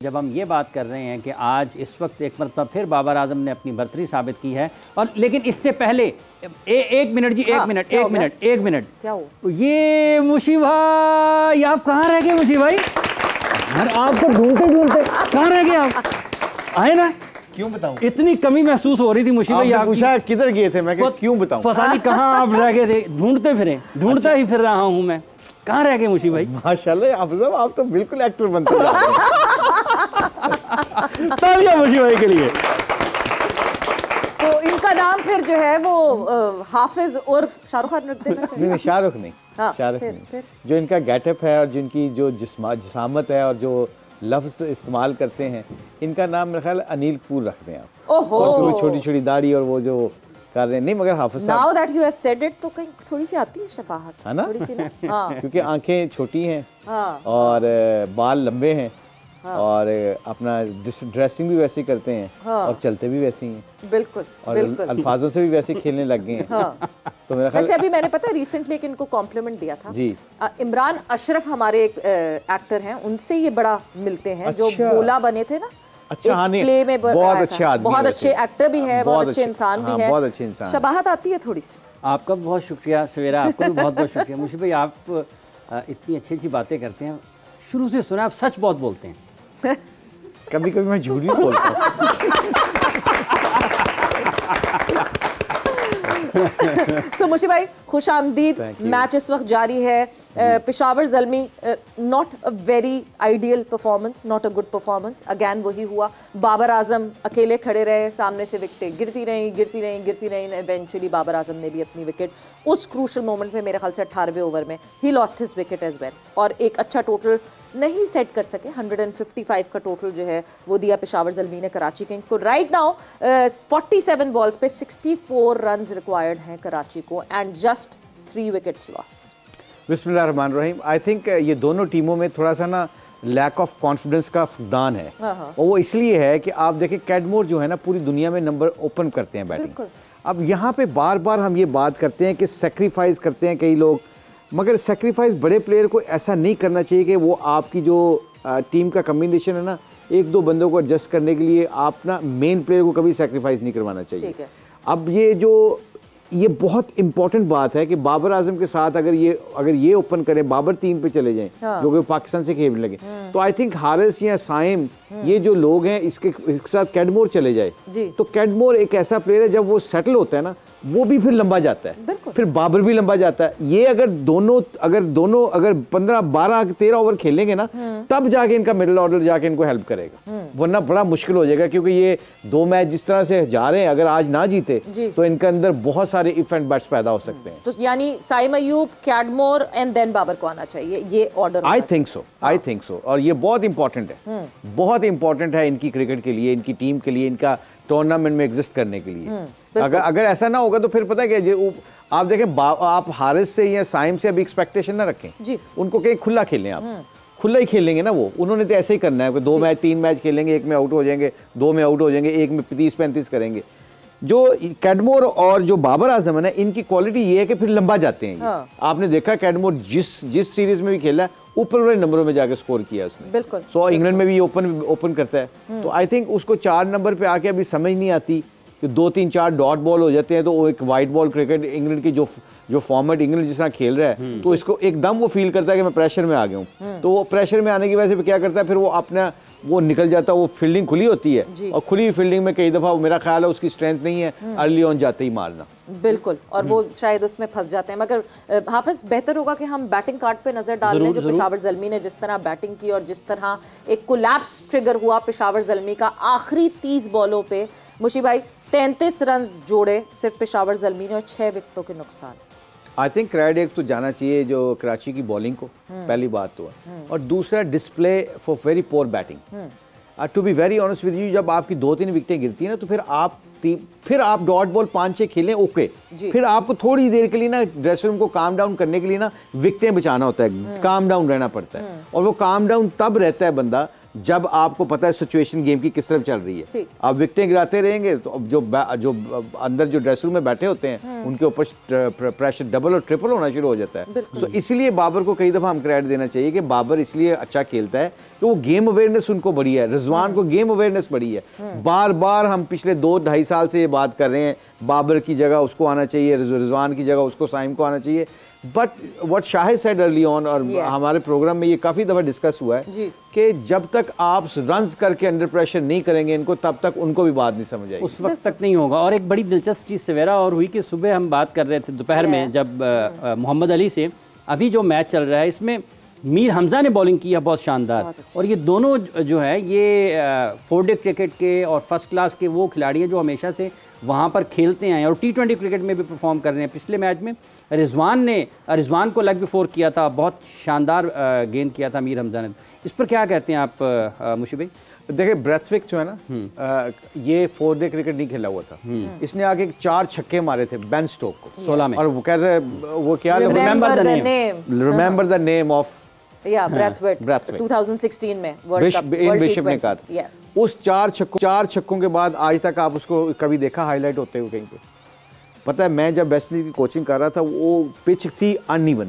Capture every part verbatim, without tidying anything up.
जब हम ये बात कर रहे हैं कि आज इस वक्त एक मरतबा फिर बाबर आजम ने अपनी बर्तरी साबित की है, और लेकिन इससे पहले ए, एक मिनट जी, एक मिनट एक मिनट एक मिनट क्या हो ये मुशी भाई, आप कहाँ रह गए मुशी भाई? यार आपको ढूंढते ढूंढते कहाँ रह गए आप? आए ना, क्यों बताऊं? इतनी कमी महसूस हो रही थी मुशी भाई। आप पूछा किधर गए थे, मैं क्यों बताऊं? पता नहीं कहाँ आप रह गए थे, ढूंढते फिरे, ढूंढता ही फिर रहा हूँ मैं। कहाँ रह गए मुशी भाई? माशाल्लाह आप लोग, आप तो बिल्कुल एक्टर बनते जा रहे हैं। तालियां मुशी भाई के लिए। तो इनका नाम फिर जो है वो हाफिज उर्फ शाहरुख खान रख देना चाहिए। नहीं, शाहरुख नहीं, हाँ, शाहरुख फिर, नहीं। फिर? जो इनका गेटअप है और जिनकी जो जिस्मा जिसामत है और जो लफ्ज़ इस्तेमाल करते हैं, इनका नाम मेरा ख्याल अनिल कपूर रख दें आप। ओहो, और छोटी छोटी दाढ़ी और वो जो कर रहे हैं, नहीं मगर Hafiz now that you have said it, तो कहीं थोड़ी सी आती है शबाहत, है ना, थोड़ी सी ना। हाँ। क्योंकि आंखें छोटी हैं, हाँ, और बाल लंबे हैं, हाँ, और अपना ड्रेसिंग भी वैसे करते हैं, हाँ, और चलते भी वैसे ही हैं। बिल्कुल, और बिल्कुल। अल्फाजों से भी वैसे खेलने लग गए हैं। हाँ। तो मेरा वैसे अभी मैंने पता है रिसेंटली एक इनको कॉम्प्लीमेंट दिया था जी। इमरान अशरफ हमारे एक एक्टर हैं, उनसे ये बड़ा मिलते हैं। अच्छा। जो बोला बने थे ना, अच्छा, हाँ, प्ले में बहुत अच्छे आदमी, बहुत अच्छे एक्टर भी हैं, बहुत अच्छे इंसान भी हैं, बहुत अच्छे इंसान, शबाहत आती है थोड़ी सी। आपका बहुत शुक्रिया सवेरा, आपका भी बहुत बहुत शुक्रिया मुशी भाई। आप इतनी अच्छी अच्छी बातें करते हैं, शुरू से सुना, आप सच बहुत बोलते हैं। कभी कभी मैं झूठ भी बोलता हूँ। so, मुशी भाई खुश आमदीद। मैच इस वक्त जारी है। Peshawar Zalmi, not a very ideal performance, not a good performance. Again वही हुआ, बाबर आजम अकेले खड़े रहे, सामने से विकेटें गिरती रहीं गिरती रहीं गिरती रहीं इवेंचुअली बाबर आजम ने भी अपनी विकेट उस क्रूशल मोमेंट में, मेरे ख्याल से अठारहवें ओवर में ही lost his wicket as well, और एक अच्छा टोटल नहीं सेट कर सके। एक सौ पचपन का टोटल जो है वो दिया पेशावर ज़ल्मी ने कराची किंग्स को। राइट नाउ सैंतालीस बॉल्स पे चौंसठ रन्स रिक्वायर्ड हैं कराची को, and just three wickets loss. बिस्मिल्लाहिर्रहमानिर्रहीम। आई थिंक ये दोनों टीमों में थोड़ा सा ना लैक ऑफ कॉन्फिडेंस का फुकदान है, और वो इसलिए है कि आप देखें कैडमोर जो है ना पूरी दुनिया में नंबर ओपन करते हैं बैटिंग। अब यहाँ पे बार बार हम ये बात करते हैं कि सेक्रीफाइस करते हैं कई लोग, मगर सेक्रीफाइस बड़े प्लेयर को ऐसा नहीं करना चाहिए कि वो आपकी जो टीम का कम्बिनेशन है ना, एक दो बंदों को एडजस्ट करने के लिए आप ना मेन प्लेयर को कभी सेक्रीफाइस नहीं करवाना चाहिए। ठीक है। अब ये जो ये बहुत इंपॉर्टेंट बात है कि बाबर आजम के साथ अगर ये अगर ये ओपन करें, बाबर तीन पे चले जाएं, हाँ, जो कि पाकिस्तान से खेलने लगे, तो आई थिंक हारिस या साइम ये जो लोग हैं इसके इसके साथ कैडमोर चले जाए, तो कैडमोर एक ऐसा प्लेयर है जब वो सेटल होता है ना, वो भी फिर लंबा जाता है, फिर बाबर भी लंबा जाता है। ये अगर दोनों अगर दोनों अगर पंद्रह बारह तेरह ओवर खेलेंगे ना, तब जाके इनका मिडिल ऑर्डर जाके इनको हेल्प करेगा, वरना बड़ा मुश्किल हो जाएगा। क्योंकि ये दो मैच जिस तरह से जा रहे हैं, अगर आज ना जीते तो इनके अंदर बहुत सारे इफ एंड बट्स पैदा हो सकते हैं। तो यानी Saim Ayub, Cadmore and then Babar को आना चाहिए, ये order. I think so, I think so. और ये बहुत इंपॉर्टेंट है, बहुत इंपॉर्टेंट है इनकी क्रिकेट के लिए, इनकी टीम के लिए, इनका टूर्नामेंट में एग्जिस्ट करने के लिए। अगर अगर ऐसा ना होगा तो फिर पता है क्या, आप देखें आप हारिस से या साइम से अभी एक्सपेक्टेशन ना रखें जी, उनको कहीं खुला खेलें, आप खुला ही खेलेंगे ना, वो उन्होंने तो ऐसे ही करना है, दो मैच तीन मैच खेलेंगे, एक में आउट हो जाएंगे, दो में आउट हो जाएंगे, एक में तीस पैंतीस करेंगे। जो कैडमोर और जो बाबर आजम है ना, इनकी क्वालिटी ये है कि फिर लंबा जाते हैं। हाँ। आपने देखा कैडमोर जिस जिस सीरीज में भी खेला ऊपर वाले नंबरों में जाके स्कोर किया उसने, बिल्कुल। सो इंग्लैंड में भी ओपन ओपन करता है, तो आई थिंक उसको चार नंबर पे आके अभी समझ नहीं आती कि दो तीन चार डॉट बॉल हो जाते हैं, तो वो एक वाइट बॉल क्रिकेट इंग्लैंड की जो जो फॉर्मेट इंग्लैंड जिस तरह खेल रहा है, तो इसको एकदम वो फील करता है कि मैं प्रेशर में आ गया हूँ, तो वो प्रेशर में आने की वजह से क्या करता है, फिर वो अपना वो निकल जाता है, वो फील्डिंग खुली होती है, और खुली फील्डिंग में कई दफ़ा मेरा ख्याल है उसकी स्ट्रेंथ नहीं है अर्ली ऑन जाते ही मारना, बिल्कुल, और वो शायद उसमें फंस जाते हैं। मगर हाफिज बेहतर होगा कि हम बैटिंग कार्ड पे नजर डाल लें, जो पेशावर ज़ल्मी ने जिस तरह बैटिंग की और जिस तरह एक कोलैप्स ट्रिगर हुआ पेशावर ज़ल्मी का आखिरी तीस बॉलों पे। मुशी भाई तैंतीस रन जोड़े सिर्फ पेशावर ज़ल्मी ने और छह विकेटों के नुकसान। आई थिंक क्रेडिट एक तो जाना चाहिए जो कराची की बॉलिंग को, पहली बात तो है, और दूसरा display for very poor batting. To be very honest with you, जब आपकी दो तीन विकेटें गिरती हैं ना, तो फिर आप फिर आप डॉट बॉल पाँच छः खेलें ओके, फिर आपको थोड़ी देर के लिए ना ड्रेसिंग रूम को काम डाउन करने के लिए ना विकेटें बचाना होता है, काम डाउन रहना पड़ता है, और वो काम डाउन तब रहता है बंदा जब आपको पता है सिचुएशन गेम की किस तरफ चल रही है। आप विकेटें गिराते रहेंगे तो जो जो अंदर जो ड्रेस रूम में बैठे होते हैं उनके ऊपर प्रेशर डबल और ट्रिपल होना शुरू हो जाता है। तो इसलिए बाबर को कई दफ़ा हम क्रेडिट देना चाहिए कि बाबर इसलिए अच्छा खेलता है कि वो गेम अवेयरनेस उनको बड़ी है, रिजवान को गेम अवेयरनेस बड़ी है। बार बार हम पिछले दो ढाई साल से ये बात कर रहे हैं, बाबर की जगह उसको आना चाहिए, रिजवान की जगह उसको साइम को आना चाहिए। But what Shahid said early on, और yes. हमारे प्रोग्राम में ये काफ़ी दफ़ा डिस्कस हुआ है कि जब तक आप रन्स करके अंडर प्रेशर नहीं करेंगे इनको, तब तक उनको भी बात नहीं समझ आएगी, उस वक्त तक नहीं होगा। और एक बड़ी दिलचस्प चीज़ सवेरा और हुई कि सुबह हम बात कर रहे थे दोपहर में जब मोहम्मद अली से, अभी जो मैच चल रहा है इसमें मीर हमज़ा ने बॉलिंग की है बहुत शानदार, और ये दोनों जो है ये फोर डे क्रिकेट के और फर्स्ट क्लास के वो खिलाड़ी हैं जो हमेशा से वहाँ पर खेलते हैं और टी ट्वेंटी क्रिकेट में भी परफॉर्म कर रहे हैं। पिछले मैच में रिजवान ने रिजवान को लेग बिफोर किया था, बहुत शानदार गेंद किया था मीर हमज़ा ने। इस पर क्या कहते हैं आप मुशी भाई? देखिए ब्रेथविक जो है ना, आ, ये फोर डे क्रिकेट नहीं खेला हुआ था, इसने आगे चार छक्के मारे थे बेन स्टोक को सोलह में, और वो कह रहे वो क्या remember the name remember the name of या ब्रेथवेट ट्वेंटी सिक्सटीन में वर्ल्ड कप इन विश्व में कहा था। उस चार छक्कों चार छक्कों के बाद आज तक आप उसको कभी देखा हाईलाइट होते हुए कहीं पे? पता है मैं जब वेस्ट इंडीज की कोचिंग कर रहा था वो पिच थी अनइवन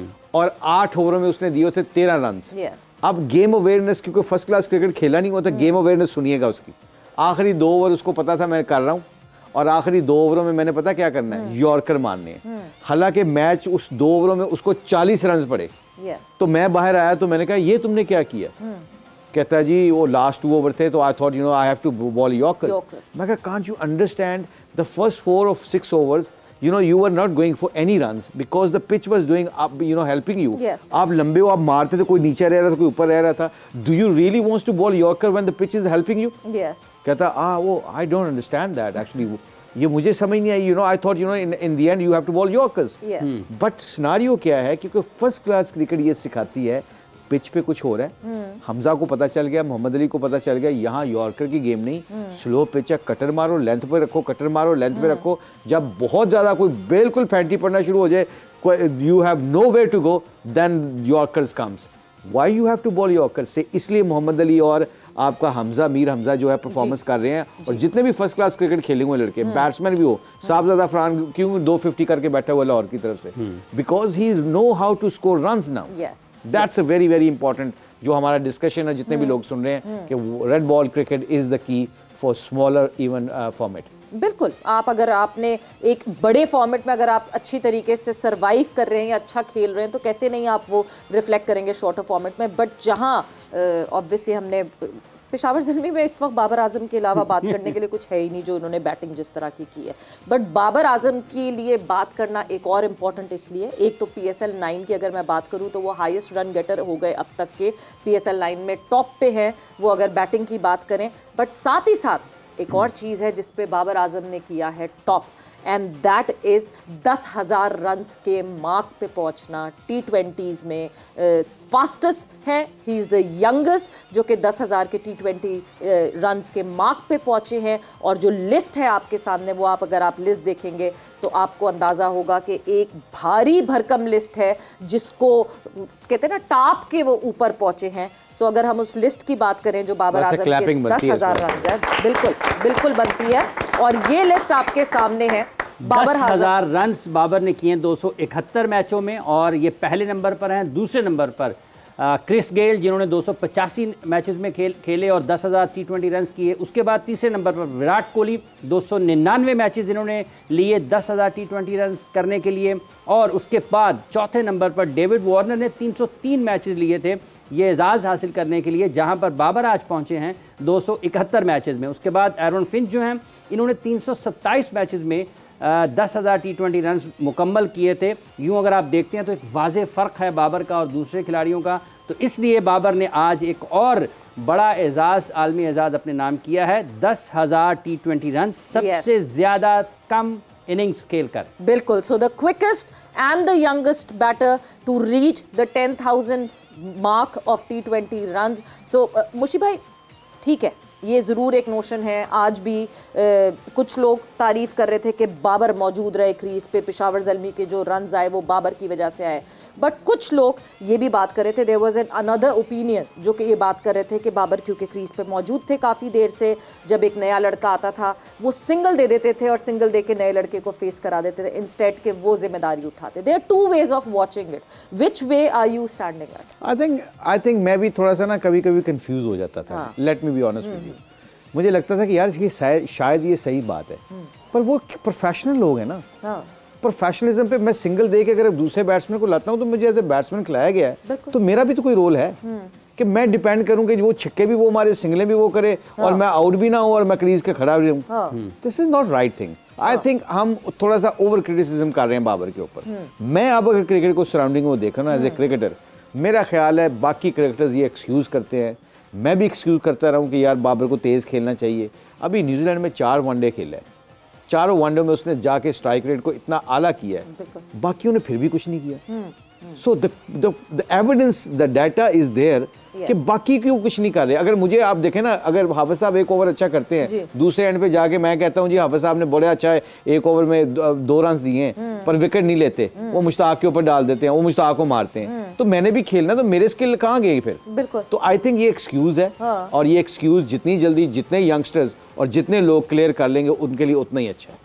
और आठ ओवरों में उसने दिए थे तेरह रन। अब गेम अवेयरनेस, क्योंकि फर्स्ट क्लास क्रिकेट खेला नहीं होता, गेम अवेयरनेस सुनिएगा उसकी। आखिरी दो ओवर उसको पता था मैं कर रहा हूँ, और आखिरी दो ओवरों में मैंने पता क्या करना है, यॉर्कर मारने हैं। हालांकि मैच उस दो ओवरों में उसको चालीस रन पड़े। Yes. तो मैं बाहर आया तो मैंने कहा ये तुमने क्या किया? hmm. कहता है जी वो लास्ट टू ओवर थे तो I thought you know I have to bowl yorkers. मैं कहा can't you understand the first four of six overs you know you were not going for any runs because the pitch was doing up you know helping you. आप लंबे हो, आप मारते थे, कोई नीचे रह रहा था कोई ऊपर रह रहा था। Do you really wants to bowl yorker when the pitch is helping you? कहता आ वो I don't understand that actually, ये मुझे समझ नहीं आई, you know I thought you know in in the end you have to bowl yorkers. But scenario क्या है, क्योंकि फर्स्ट क्लास क्रिकेट ये सिखाती है पिच पे कुछ हो रहा है। hmm. हमजा को पता चल गया, मोहम्मद अली को पता चल गया, यहाँ यॉर्कर की गेम नहीं, hmm. स्लो पिच है, कटर मारो, लेंथ पे रखो, कटर मारो, लेंथ hmm. पे रखो। जब बहुत ज़्यादा कोई बिल्कुल फैंटी पड़ना शुरू हो जाए, you have no way to go, then yorkers comes. Why you have to bowl yorkers से, इसलिए मोहम्मद अली और आपका हमजा मीर हमजा जो है परफॉर्मेंस कर रहे हैं, और जितने भी फर्स्ट क्लास क्रिकेट खेले हुए लड़के, बैट्समैन भी हो, साहबजादा फरहान क्यों दो फिफ्टी करके बैठा हुआ लाहौर की तरफ से, because he know how to score runs now. That's a very very important जो हमारा डिस्कशन है, जितने भी लोग सुन रहे हैं कि red ball cricket is the key for smaller even format. बिल्कुल, आप अगर आपने एक बड़े फॉर्मेट में अगर आप अच्छी तरीके से सरवाइव कर रहे हैं या अच्छा खेल रहे हैं तो कैसे नहीं आप वो रिफ्लेक्ट करेंगे शॉर्टर फॉर्मेट में। बट जहां ऑब्वियसली uh, हमने पेशावर ज़ल्मी में इस वक्त बाबर आजम के अलावा बात करने के लिए कुछ है ही नहीं, जो उन्होंने बैटिंग जिस तरह की की है। बट बाबर आजम के लिए बात करना एक और इम्पॉर्टेंट इसलिए, एक तो पी एस एल नाइन की अगर मैं बात करूं तो वो हाईएस्ट रन गेटर हो गए अब तक के, पी एस एल नाइन में टॉप पे है वो अगर बैटिंग की बात करें। बट साथ ही साथ एक और चीज़ है जिस पे बाबर आजम ने किया है टॉप, एंड दैट इज़ दस हज़ार रन्स के मार्क पे पहुंचना टी ट्वेंटीज़ में। फास्टेस्ट है, ही इज़ द यंगेस्ट जो कि दस हज़ार के टी ट्वेंटी रन्स के मार्क पे पहुंचे हैं। और जो लिस्ट है आपके सामने, वो आप अगर आप लिस्ट देखेंगे तो आपको अंदाज़ा होगा कि एक भारी भरकम लिस्ट है जिसको कहते हैं ना टाप के वो ऊपर पहुंचे हैं। सो अगर हम उस लिस्ट की बात करें जो बाबर आजम के दस हज़ार रन है, बिल्कुल बिल्कुल बनती है, और ये लिस्ट आपके सामने है। बाबर दस हजार रन बाबर ने किए दो सौ इकहत्तर मैचों में, और ये पहले नंबर पर हैं। दूसरे नंबर पर आ, क्रिस गेल जिन्होंने दो सौ पचासी मैचेस में खेल खेले और दस हज़ार टी ट्वेंटी रन किए। उसके बाद तीसरे नंबर पर विराट कोहली दो सौ निन्यानवे मैचेस जिन्होंने लिए दस हज़ार टी ट्वेंटी रन करने के लिए। और उसके बाद चौथे नंबर पर डेविड वार्नर ने तीन सौ तीन मैचेस लिए थे ये एजाज़ हासिल करने के लिए, जहां पर बाबर आज पहुंचे हैं दो सौ इकहत्तर मैचेस में। उसके बाद एरन फिंच जो हैं इन्होंने तीन सौ सत्ताईस मैचेस में दस हज़ार टी ट्वेंटी रन मुकम्मल किए थे। यूँ अगर आप देखते हैं तो एक वाज़ेह फ़र्क है बाबर का और दूसरे खिलाड़ियों का। तो इसलिए बाबर ने आज एक और बड़ा एजाज़, आलमी एजाज़ अपने नाम किया है, दस हज़ार टी ट्वेंटी रन, सबसे ज़्यादा कम इनिंग्स खेलकर। बिल्कुल, so the quickest and the youngest batter to reach the ten thousand mark of T twenty run. So Mushi भाई, ठीक है, ये ज़रूर एक नोशन है। आज भी आ, कुछ लोग तारीफ़ कर रहे थे कि बाबर मौजूद रहे क्रीज पे, पेशावर ज़ल्मी के जो रन्स आए वो बाबर की वजह से आए। बट कुछ लोग ये भी बात कर रहे थे, there was an another opinion जो कि ये बात कर रहे थे कि बाबर क्योंकि क्रीज पे मौजूद थे काफ़ी देर से, जब एक नया लड़का आता था वो सिंगल दे देते थे और सिंगल दे के नए लड़के को फेस करा देते थे इंस्टेड के वो जिम्मेदारी उठाते। There are two ways of watching it, which way are you standing at? I think I think मैं भी थोड़ा सा ना कभी कभी कंफ्यूज हो जाता था, let me be honest with you. मुझे लगता था कि यार ये शायद ये सही बात है, पर वो प्रोफेशनल लोग हैं ना, प्रोफेशनलिज्म पे मैं सिंगल दे के अगर दूसरे बैट्समैन को लाता हूँ तो मुझे एज ए बैट्समैन खिलाया गया है, तो मेरा भी तो कोई रोल है कि मैं डिपेंड करूँ कि वो छक्के भी वो मारे, सिंगलें भी वो करे, और मैं आउट भी ना हूँ और मैं क्रीज के खड़ा भी रहूँ। This is not right thing. I think हम थोड़ा सा ओवर क्रिटिसिज्म कर रहे हैं बाबर के ऊपर। मैं अब अगर क्रिकेट को सराउंडिंग में देखा ना एज ए क्रिकेटर, मेरा ख्याल है बाकी क्रिकेटर्स ये एक्सक्यूज़ करते हैं, मैं भी एक्सक्यूज़ करता रहा हूँ कि यार बाबर को तेज़ खेलना चाहिए। अभी न्यूजीलैंड में चार वनडे खेला है, चारों वनडे में उसने जाके स्ट्राइक रेट को इतना आला किया है, बाकियों ने फिर भी कुछ नहीं किया। So the the evidence, the data is there कि बाकी क्यों कुछ नहीं कर रहे। अगर मुझे आप देखें ना, अगर हाफिज साहब एक ओवर अच्छा करते हैं, दूसरे एंड पे जाके मैं कहता हूं जी हाफिज साहब ने बड़े अच्छा है, एक ओवर में दो रन दिए हैं पर विकेट नहीं लेते, वो मुश्ताक के ऊपर डाल देते हैं, वो मुश्ताक को मारते हैं, तो मैंने भी खेलना, तो मेरे स्किल कहाँ गई फिर? बिल्कुल। तो आई थिंक ये एक्सक्यूज है, और ये एक्सक्यूज जितनी जल्दी जितने यंगस्टर्स और जितने लोग क्लियर कर लेंगे उनके लिए उतना ही अच्छा है।